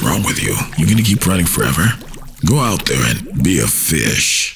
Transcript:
wrong with you? You're gonna keep running forever? Go out there and be a fish.